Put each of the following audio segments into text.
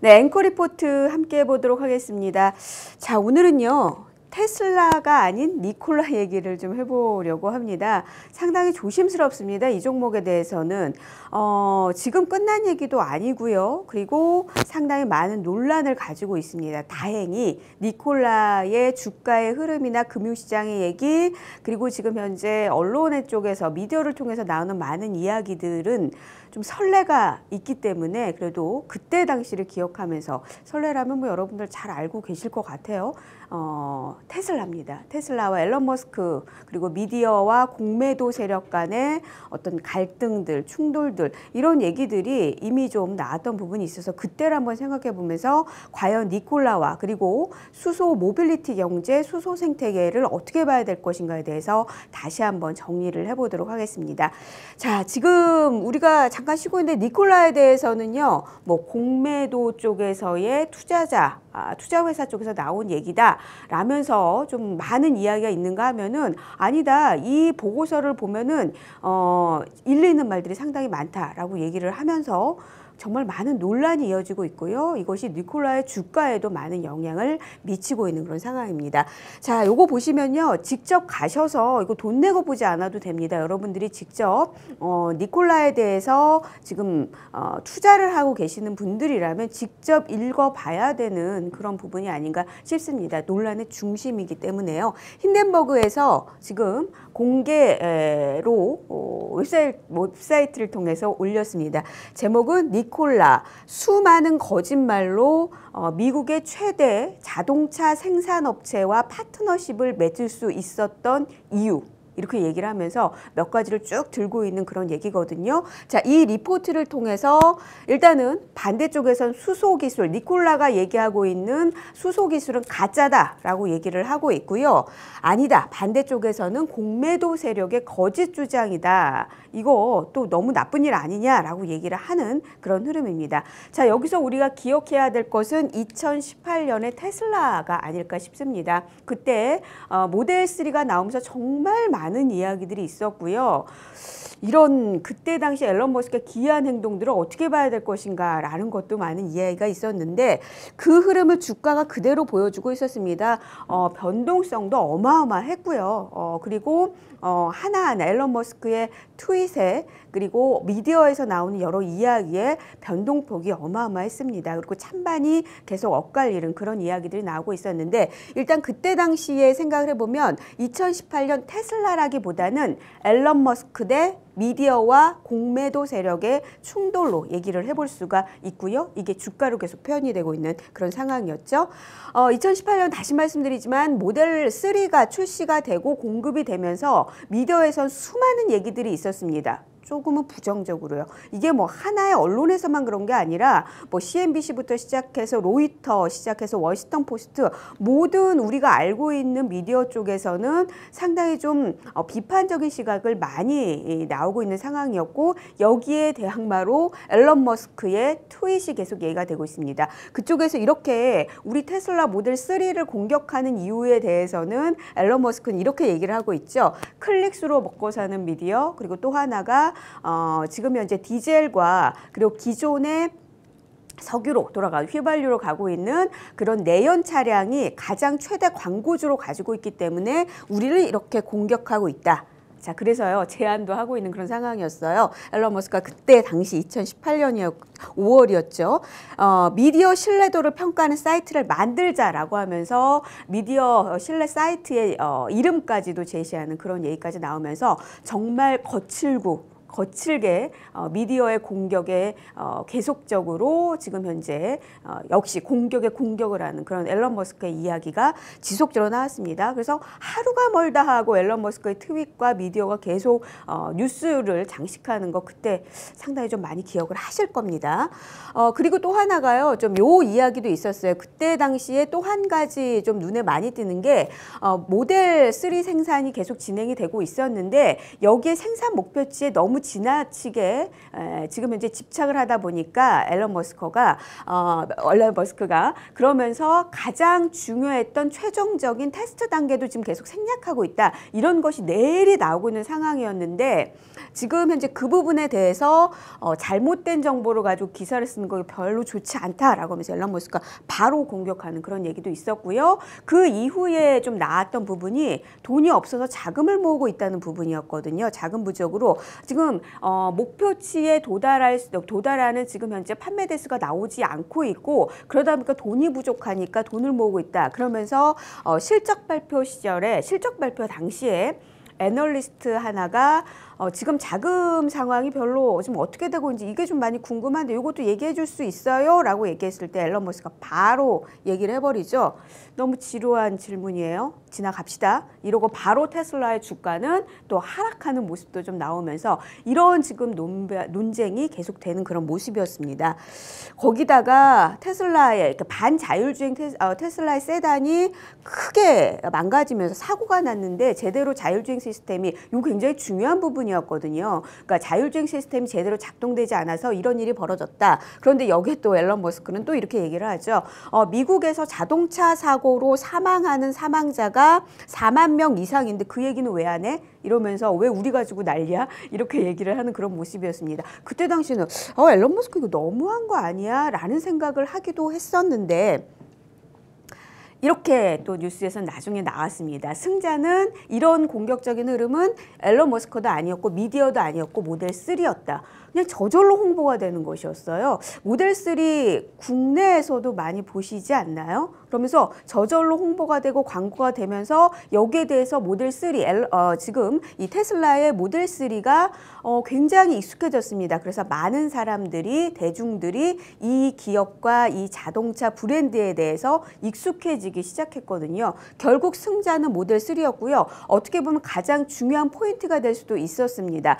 네, 앵커 리포트 함께 해보도록 하겠습니다. 자, 오늘은요. 테슬라가 아닌 니콜라 얘기를 좀 해보려고 합니다. 상당히 조심스럽습니다. 이 종목에 대해서는 지금 끝난 얘기도 아니고요. 그리고 상당히 많은 논란을 가지고 있습니다. 다행히 니콜라의 주가의 흐름이나 금융시장의 얘기, 그리고 지금 현재 언론의 쪽에서 미디어를 통해서 나오는 많은 이야기들은 좀 설레가 있기 때문에 그래도 그때 당시를 기억하면서, 설레라면 뭐 여러분들 잘 알고 계실 것 같아요. 테슬라입니다. 테슬라와 앨런 머스크, 그리고 미디어와 공매도 세력 간의 어떤 갈등들, 충돌들, 이런 얘기들이 이미 좀 나왔던 부분이 있어서 그때를 한번 생각해 보면서 과연 니콜라와 그리고 수소 모빌리티 경제, 수소 생태계를 어떻게 봐야 될 것인가에 대해서 다시 한번 정리를 해보도록 하겠습니다. 자, 지금 우리가 잠깐 쉬고 있는데 니콜라에 대해서는요, 뭐 공매도 쪽에서의 투자회사 쪽에서 나온 얘기다 라면서 좀 많은 이야기가 있는가 하면은 아니다, 이 보고서를 보면은 일리 있는 말들이 상당히 많다라고 얘기를 하면서 정말 많은 논란이 이어지고 있고요. 이것이 니콜라의 주가에도 많은 영향을 미치고 있는 그런 상황입니다. 자, 요거 보시면요. 직접 가셔서 이거 돈 내고 보지 않아도 됩니다. 여러분들이 직접 니콜라에 대해서 지금 투자를 하고 계시는 분들이라면 직접 읽어봐야 되는 그런 부분이 아닌가 싶습니다. 논란의 중심이기 때문에요. 힌덴버그에서 지금 공개로 웹사이트를 통해서 올렸습니다. 제목은 니콜라, 수많은 거짓말로 미국의 최대 자동차 생산업체와 파트너십을 맺을 수 있었던 이유, 이렇게 얘기를 하면서 몇 가지를 쭉 들고 있는 그런 얘기거든요. 자, 이 리포트를 통해서 일단은 반대쪽에선 수소기술, 니콜라가 얘기하고 있는 수소기술은 가짜다라고 얘기를 하고 있고요. 아니다, 반대쪽에서는 공매도 세력의 거짓 주장이다. 이거 또 너무 나쁜 일 아니냐라고 얘기를 하는 그런 흐름입니다. 자, 여기서 우리가 기억해야 될 것은 2018년의 테슬라가 아닐까 싶습니다. 그때 모델 3가 나오면서 정말 많은 이야기들이 있었고요. 이런 그때 당시 앨런 머스크의 기이한 행동들을 어떻게 봐야 될 것인가 라는 것도 많은 이야기가 있었는데, 그 흐름을 주가가 그대로 보여주고 있었습니다. 변동성도 어마어마했고요. 그리고 하나하나 앨런 머스크의 트윗에, 그리고 미디어에서 나오는 여러 이야기에 변동폭이 어마어마했습니다. 그리고 찬반이 계속 엇갈리는 그런 이야기들이 나오고 있었는데, 일단 그때 당시에 생각을 해보면 2018년 테슬라라기보다는 앨런 머스크 대 미디어와 공매도 세력의 충돌로 얘기를 해볼 수가 있고요. 이게 주가로 계속 표현이 되고 있는 그런 상황이었죠. 2018년 다시 말씀드리지만 모델 3가 출시가 되고 공급이 되면서 미디어에선 수많은 얘기들이 있었습니다. 조금은 부정적으로요. 이게 뭐 하나의 언론에서만 그런 게 아니라 뭐 CNBC부터 시작해서 로이터, 시작해서 워싱턴 포스트, 모든 우리가 알고 있는 미디어 쪽에서는 상당히 좀 비판적인 시각을 많이 나오고 있는 상황이었고, 여기에 대항마로 앨런 머스크의 트윗이 계속 얘기가 되고 있습니다. 그쪽에서 이렇게 우리 테슬라 모델 3를 공격하는 이유에 대해서는 앨런 머스크는 이렇게 얘기를 하고 있죠. 클릭수로 먹고 사는 미디어, 그리고 또 하나가 지금 현재 디젤과 그리고 기존의 석유로 돌아가고 휘발유로 가고 있는 그런 내연 차량이 가장 최대 광고주로 가지고 있기 때문에 우리를 이렇게 공격하고 있다. 자, 그래서요, 제안도 하고 있는 그런 상황이었어요. 앨런 머스크가 그때 당시 2018년이었고 5월이었죠. 미디어 신뢰도를 평가하는 사이트를 만들자라고 하면서 미디어 신뢰 사이트의 이름까지도 제시하는 그런 얘기까지 나오면서 정말 거칠게 미디어의 공격에 계속적으로 지금 현재 역시 공격을 하는 그런 앨런 머스크의 이야기가 지속적으로 나왔습니다. 그래서 하루가 멀다 하고 앨런 머스크의 트윗과 미디어가 계속 뉴스를 장식하는 거, 그때 상당히 좀 많이 기억을 하실 겁니다. 그리고 또 하나가요, 좀 요 이야기도 있었어요. 그때 당시에 또 한 가지 좀 눈에 많이 띄는 게 모델 3 생산이 계속 진행이 되고 있었는데 여기에 생산 목표치에 너무 지나치게 지금 현재 집착을 하다 보니까 앨런 머스크가 그러면서 가장 중요했던 최종적인 테스트 단계도 지금 계속 생략하고 있다. 이런 것이 내일이 나오고 있는 상황이었는데 지금 현재 그 부분에 대해서 잘못된 정보를 가지고 기사를 쓰는 거 별로 좋지 않다라고 하면서 앨런 머스크가 바로 공격하는 그런 얘기도 있었고요. 그 이후에 좀 나왔던 부분이 돈이 없어서 자금을 모으고 있다는 부분이었거든요. 자금 부족으로 지금 목표치에 도달하는 지금 현재 판매 대수가 나오지 않고 있고 그러다 보니까 돈이 부족하니까 돈을 모으고 있다. 그러면서 실적 발표 당시에 애널리스트 하나가 지금 자금 상황이 별로 지금 어떻게 되고 있는지 이게 좀 많이 궁금한데 이것도 얘기해 줄 수 있어요? 라고 얘기했을 때 앨런 머스크가 바로 얘기를 해버리죠. 너무 지루한 질문이에요. 지나갑시다. 이러고 바로 테슬라의 주가는 또 하락하는 모습도 좀 나오면서 이런 지금 논쟁이 계속되는 그런 모습이었습니다. 거기다가 테슬라의 반자율주행 테슬라의 세단이 크게 망가지면서 사고가 났는데 제대로 자율주행 시스템이 이거 굉장히 중요한 부분이었거든요. 그러니까 자율주행 시스템이 제대로 작동되지 않아서 이런 일이 벌어졌다. 그런데 여기에 또 앨런 머스크는 또 이렇게 얘기를 하죠. 미국에서 자동차 사고로 사망하는 사망자가 4만 명 이상인데 그 얘기는 왜 안 해? 이러면서 왜 우리 가지고 난리야? 이렇게 얘기를 하는 그런 모습이었습니다. 그때 당시에는 앨런 머스크 이거 너무한 거 아니야? 라는 생각을 하기도 했었는데 이렇게 또 뉴스에서 나중에 나왔습니다. 승자는 이런 공격적인 흐름은 앨런 머스크도 아니었고 미디어도 아니었고 모델 3였다. 그냥 저절로 홍보가 되는 것이었어요. 모델 3 국내에서도 많이 보시지 않나요? 그러면서 저절로 홍보가 되고 광고가 되면서 여기에 대해서 모델 3 지금 이 테슬라의 모델 3가 굉장히 익숙해졌습니다. 그래서 많은 사람들이 대중들이 이 기업과 이 자동차 브랜드에 대해서 익숙해지기 시작했거든요. 결국 승자는 모델 3였고요. 어떻게 보면 가장 중요한 포인트가 될 수도 있었습니다.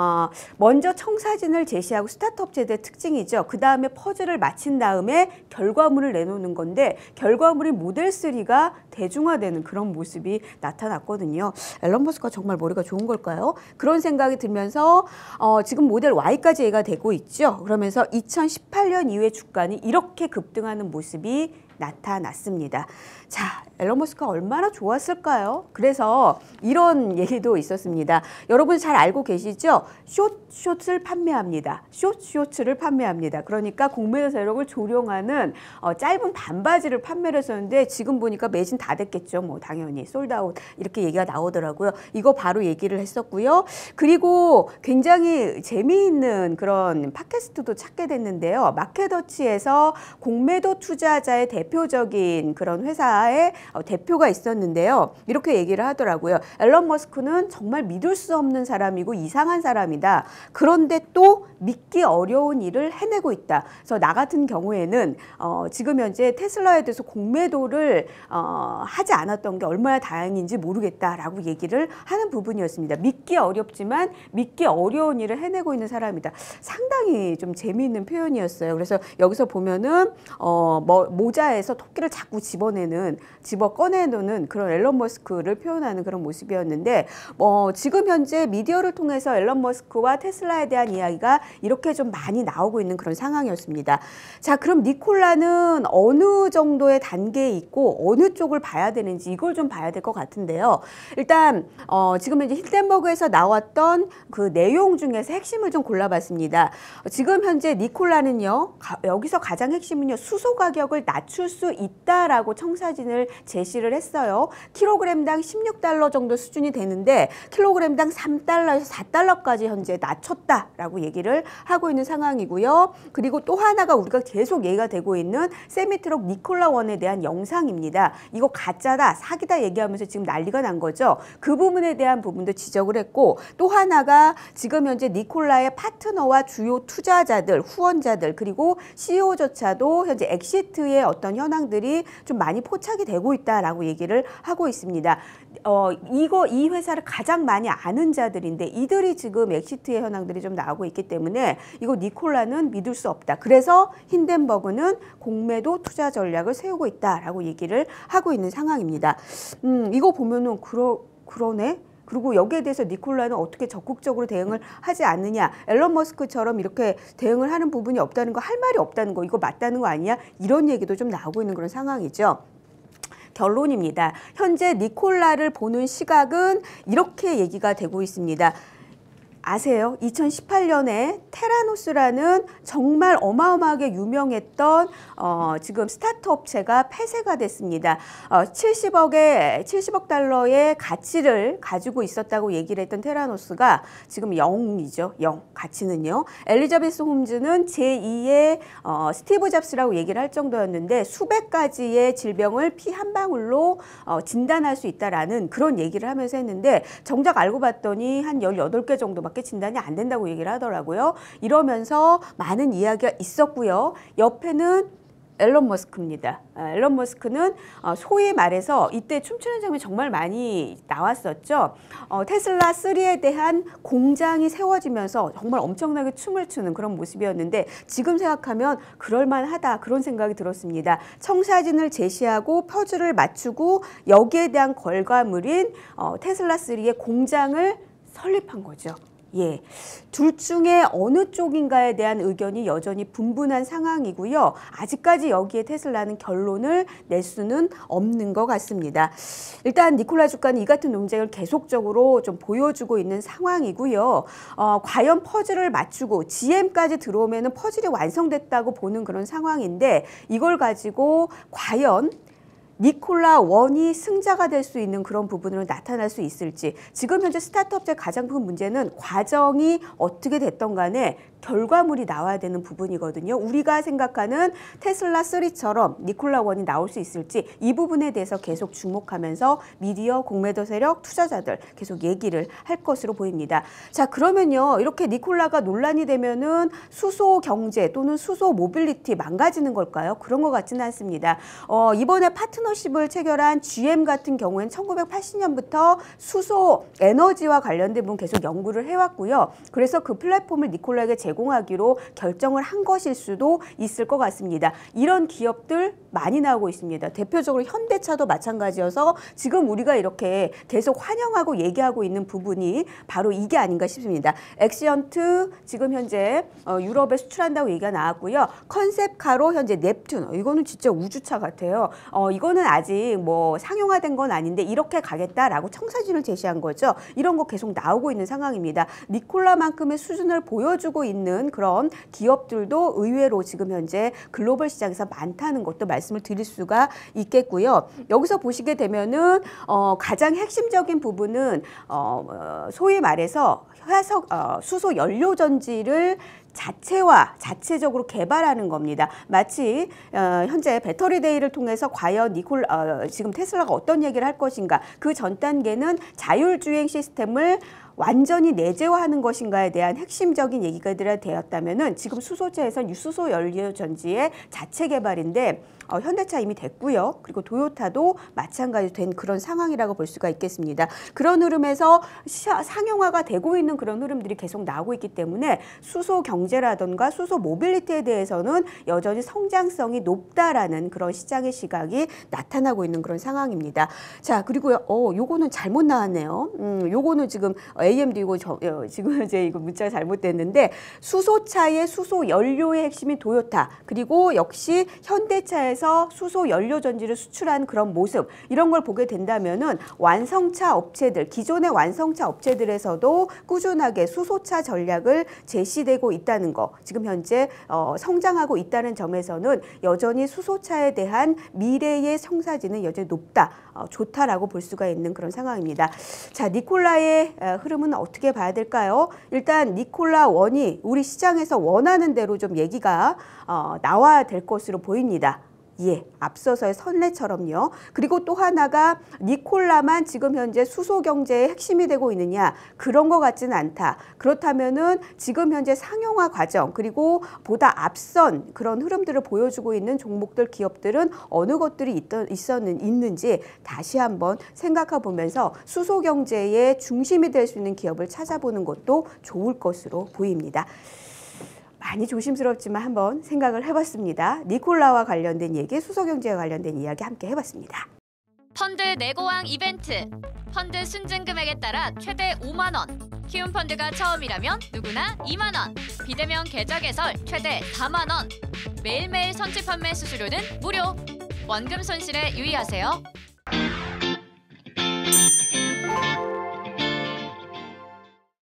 먼저 청사진을 제시하고 스타트업 제도의 특징이죠. 그 다음에 퍼즐을 마친 다음에 결과물을 내놓는 건데 결과물이 모델 3가 대중화되는 그런 모습이 나타났거든요. 앨런 머스크가 정말 머리가 좋은 걸까요? 그런 생각이 들면서 지금 모델 Y까지 얘기가 되고 있죠. 그러면서 2018년 이후에 주가는 이렇게 급등하는 모습이 나타났습니다. 자, 앨런 머스크가 얼마나 좋았을까요? 그래서 이런 얘기도 있었습니다. 여러분 잘 알고 계시죠? 숏을 판매합니다. 숏을 판매합니다. 그러니까 공매도 세력을 조롱하는 짧은 반바지를 판매를 했었는데 지금 보니까 매진 다 됐겠죠. 뭐 당연히 솔드아웃 이렇게 얘기가 나오더라고요. 이거 바로 얘기를 했었고요. 그리고 굉장히 재미있는 그런 팟캐스트도 찾게 됐는데요. 마켓워치에서 공매도 투자자의 대표적인 그런 회사의 대표가 있었는데요. 이렇게 얘기를 하더라고요. 앨런 머스크는 정말 믿을 수 없는 사람이고 이상한 사람이다. 그런데 또 믿기 어려운 일을 해내고 있다. 그래서 나 같은 경우에는 지금 현재 테슬라에 대해서 공매도를 하지 않았던 게 얼마나 다행인지 모르겠다라고 얘기를 하는 부분이었습니다. 믿기 어렵지만 믿기 어려운 일을 해내고 있는 사람이다. 상당히 좀 재미있는 표현이었어요. 그래서 여기서 보면은 모자에서 토끼를 자꾸 집어 꺼내놓는 그런 앨런 머스크를 표현하는 그런 모습이었는데 지금 현재 미디어를 통해서 앨런 머스크와 테슬라에 대한 이야기가 이렇게 좀 많이 나오고 있는 그런 상황이었습니다. 자, 그럼 니콜라는 어느 정도의 단계에 있고 어느 쪽을 봐야 되는지 이걸 좀 봐야 될 것 같은데요. 일단 지금 현재 힌덴버그에서 나왔던 그 내용 중에서 핵심을 좀 골라봤습니다. 지금 현재 니콜라는요, 여기서 가장 핵심은요, 수소 가격을 낮출 수 있다라고 청사진을 제시를 했어요. 킬로그램당 16달러 정도 수준이 되는데 킬로그램당 3달러에서 4달러까지 현재 낮췄다라고 얘기를 하고 있는 상황이고요. 그리고 또 하나가 우리가 계속 얘기가 되고 있는 세미트럭 니콜라 1에 대한 영상입니다. 이거 가짜다, 사기다 얘기하면서 지금 난리가 난 거죠. 그 부분에 대한 부분도 지적을 했고 또 하나가 지금 현재 니콜라의 파트너와 주요 투자자들, 후원자들 그리고 CEO조차도 현재 엑시트의 어떤 현황들이 좀 많이 포착이 되고 있다라고 얘기를 하고 있습니다. 이 회사를 가장 많이 아는 자들인데 이들이 지금 엑시트의 현황들이 좀 나오고 있기 때문에 이거 니콜라는 믿을 수 없다. 그래서 힌덴버그는 공매도 투자 전략을 세우고 있다라고 얘기를 하고 있는 상황입니다. 이거 보면은 그러네. 그리고 여기에 대해서 니콜라는 어떻게 적극적으로 대응을 하지 않느냐. 앨런 머스크처럼 이렇게 대응을 하는 부분이 없다는 거, 할 말이 없다는 거, 이거 맞다는 거 아니야? 이런 얘기도 좀 나오고 있는 그런 상황이죠. 결론입니다. 현재 니콜라를 보는 시각은 이렇게 얘기가 되고 있습니다. 아세요? 2018년에 테라노스라는 정말 어마어마하게 유명했던 지금 스타트 업체가 폐쇄가 됐습니다. 70억 달러의 가치를 가지고 있었다고 얘기를 했던 테라노스가 지금 0이죠. 0. 가치는요. 엘리자베스 홈즈는 제2의 스티브 잡스라고 얘기를 할 정도였는데 수백 가지의 질병을 피 한 방울로 진단할 수 있다라는 그런 얘기를 하면서 했는데 정작 알고 봤더니 한 18개 정도밖에 진단이 안 된다고 얘기를 하더라고요. 이러면서 많은 이야기가 있었고요. 옆에는 앨런 머스크입니다. 앨런 머스크는 소위 말해서 이때 춤추는 장면이 정말 많이 나왔었죠. 테슬라 3에 대한 공장이 세워지면서 정말 엄청나게 춤을 추는 그런 모습이었는데 지금 생각하면 그럴만하다 그런 생각이 들었습니다. 청사진을 제시하고 퍼즐을 맞추고 여기에 대한 결과물인 테슬라 3의 공장을 설립한 거죠. 예, 둘 중에 어느 쪽인가에 대한 의견이 여전히 분분한 상황이고요. 아직까지 여기에 테슬라는 결론을 낼 수는 없는 것 같습니다. 일단 니콜라 주가는 이 같은 논쟁을 계속적으로 좀 보여주고 있는 상황이고요. 과연 퍼즐을 맞추고 GM까지 들어오면 퍼즐이 완성됐다고 보는 그런 상황인데 이걸 가지고 과연 니콜라 원이 승자가 될 수 있는 그런 부분으로 나타날 수 있을지 지금 현재 스타트업의 가장 큰 문제는 과정이 어떻게 됐던 간에 결과물이 나와야 되는 부분이거든요. 우리가 생각하는 테슬라 3처럼 니콜라 원이 나올 수 있을지 이 부분에 대해서 계속 주목하면서 미디어, 공매도 세력, 투자자들 계속 얘기를 할 것으로 보입니다. 자, 그러면요. 이렇게 니콜라가 논란이 되면은 수소 경제 또는 수소 모빌리티 망가지는 걸까요? 그런 것 같지는 않습니다. 이번에 파트너십을 체결한 GM 같은 경우에는 1980년부터 수소 에너지와 관련된 부분 계속 연구를 해왔고요. 그래서 그 플랫폼을 니콜라에게 제공하기로 결정을 한 것일 수도 있을 것 같습니다. 이런 기업들 많이 나오고 있습니다. 대표적으로 현대차도 마찬가지여서 지금 우리가 이렇게 계속 환영하고 얘기하고 있는 부분이 바로 이게 아닌가 싶습니다. 엑시언트 지금 현재 유럽에 수출한다고 얘기가 나왔고요. 컨셉카로 현재 넵튠 이거는 진짜 우주차 같아요. 이거는 아직 뭐 상용화된 건 아닌데 이렇게 가겠다라고 청사진을 제시한 거죠. 이런 거 계속 나오고 있는 상황입니다. 니콜라만큼의 수준을 보여주고 있는 그런 기업들도 의외로 지금 현재 글로벌 시장에서 많다는 것도 말씀을 드릴 수가 있겠고요. 여기서 보시게 되면은 가장 핵심적인 부분은 소위 말해서 수소 연료 전지를 자체적으로 개발하는 겁니다. 마치 현재 배터리 데이를 통해서 과연 지금 테슬라가 어떤 얘기를 할 것인가 그 전 단계는 자율주행 시스템을 완전히 내재화하는 것인가에 대한 핵심적인 얘기가 되었다면은 지금 수소차에선 유수소 연료 전지의 자체 개발인데 현대차 이미 됐고요. 그리고 도요타도 마찬가지 된 그런 상황이라고 볼 수가 있겠습니다. 그런 흐름에서 상용화가 되고 있는 그런 흐름들이 계속 나오고 있기 때문에 수소 경제라든가 수소 모빌리티에 대해서는 여전히 성장성이 높다라는 그런 시장의 시각이 나타나고 있는 그런 상황입니다. 자, 그리고요. 요거는 잘못 나왔네요. 요거는 지금 AMD 이거 지금 이제 이거 문자가 잘못됐는데 수소차의 수소 연료의 핵심인 도요타 그리고 역시 현대차에서 수소 연료 전지를 수출한 그런 모습 이런 걸 보게 된다면은 완성차 업체들 기존의 완성차 업체들에서도 꾸준하게 수소차 전략을 제시되고 있다는 거 지금 현재 성장하고 있다는 점에서는 여전히 수소차에 대한 미래의 청사진은 여전히 높다 좋다라고 볼 수가 있는 그런 상황입니다. 자, 니콜라의 흐름은 어떻게 봐야 될까요? 일단 니콜라 원이 우리 시장에서 원하는 대로 좀 얘기가 나와야 될 것으로 보입니다. 예, 앞서서의 선례처럼요. 그리고 또 하나가 니콜라만 지금 현재 수소 경제의 핵심이 되고 있느냐 그런 것 같지는 않다. 그렇다면은 지금 현재 상용화 과정 그리고 보다 앞선 그런 흐름들을 보여주고 있는 종목들 기업들은 어느 것들이 있는지 다시 한번 생각해 보면서 수소 경제의 중심이 될 수 있는 기업을 찾아보는 것도 좋을 것으로 보입니다. 많이 조심스럽지만 한번 생각을 해봤습니다. 니콜라와 관련된 얘기, 수소경제와 관련된 이야기 함께 해봤습니다. 펀드 내고왕 이벤트. 펀드 순증 금액에 따라 최대 5만 원. 키움 펀드가 처음이라면 누구나 2만 원. 비대면 계좌 개설 최대 4만 원. 매일매일 선취 판매 수수료는 무료. 원금 손실에 유의하세요.